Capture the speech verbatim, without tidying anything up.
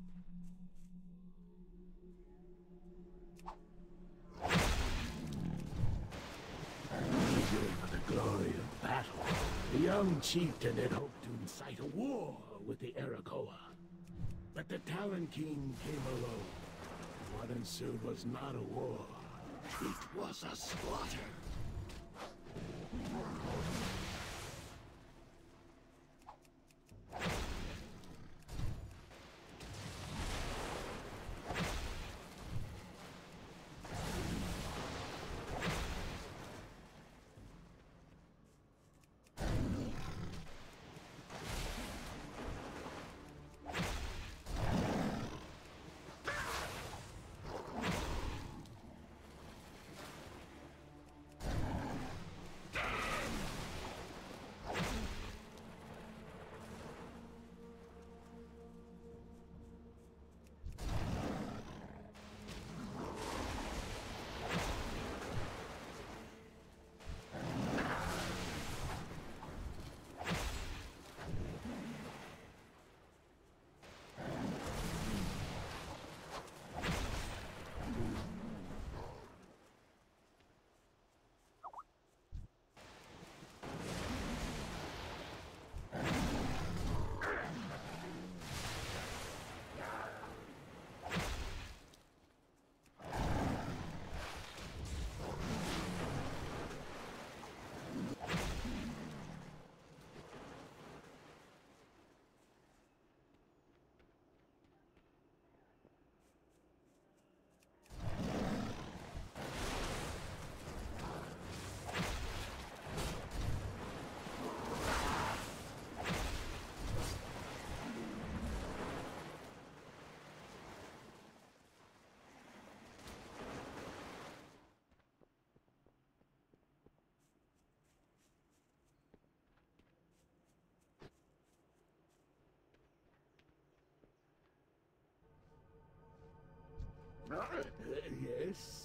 Eager for the glory of battle, the young chieftain had hoped to incite a war with the Arakoa. But the Talon King came alone. What ensued was not a war. It was a slaughter. Uh, yes?